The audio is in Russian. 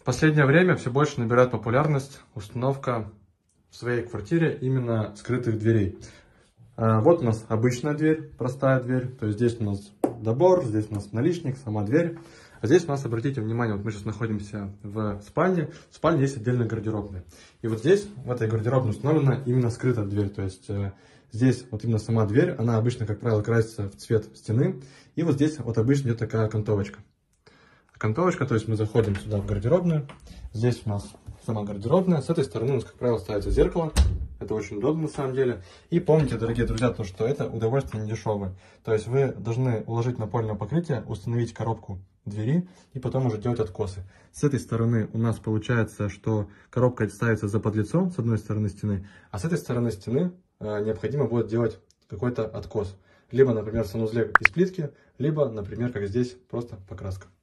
последнее время все больше набирает популярность установка в своей квартире именно скрытых дверей. Вот у нас обычная дверь, простая дверь. То есть здесь у нас добор, здесь у нас наличник, сама дверь. А здесь у нас, обратите внимание, вот мы сейчас находимся в спальне. В спальне есть отдельная гардеробная. И вот здесь, в этой гардеробной, установлена именно скрытая дверь. То есть здесь вот именно сама дверь, она обычно, как правило, красится в цвет стены. И вот здесь вот обычно идет такая окантовочка. Окантовочка, то есть мы заходим сюда в гардеробную. Здесь у нас сама гардеробная. С этой стороны у нас, как правило, ставится зеркало. Это очень удобно на самом деле. И помните, дорогие друзья, то, что это удовольствие не дешевое. То есть вы должны уложить напольное покрытие, установить коробку двери и потом уже делать откосы. С этой стороны у нас получается, что коробка ставится за подлицо с одной стороны стены, а с этой стороны стены необходимо будет делать какой-то откос. Либо, например, санузле из плитки, либо, например, как здесь, просто покраска.